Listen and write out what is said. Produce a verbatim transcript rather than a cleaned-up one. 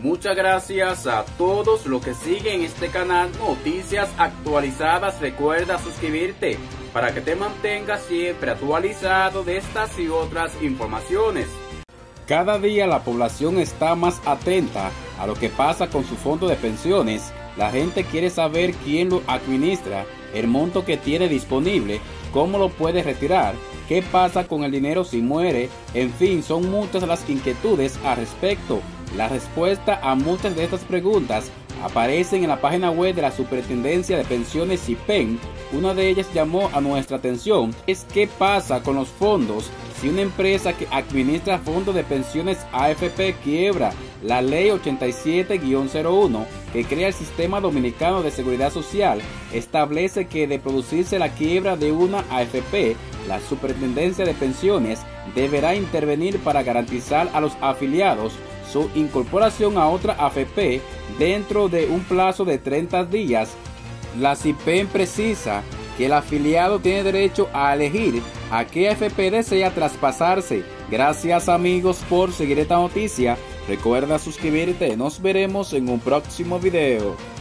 Muchas gracias a todos los que siguen este canal Noticias Actualizadas. Recuerda suscribirte para que te mantengas siempre actualizado de estas y otras informaciones. Cada día la población está más atenta a lo que pasa con su fondo de pensiones. La gente quiere saber quién lo administra, el monto que tiene disponible, cómo lo puede retirar, qué pasa con el dinero si muere. En fin, son muchas las inquietudes al respecto. La respuesta a muchas de estas preguntas aparecen en la página web de la Superintendencia de Pensiones SIPEN. Una de ellas llamó a nuestra atención, es qué pasa con los fondos si una empresa que administra fondos de pensiones A F P quiebra. La ley ochenta y siete guión cero uno, que crea el Sistema Dominicano de Seguridad Social, establece que de producirse la quiebra de una A F P, la Superintendencia de Pensiones deberá intervenir para garantizar a los afiliados su incorporación a otra A F P dentro de un plazo de treinta días. La SIPEN precisa que el afiliado tiene derecho a elegir a qué A F P desea traspasarse. Gracias amigos por seguir esta noticia. Recuerda suscribirte. Nos veremos en un próximo video.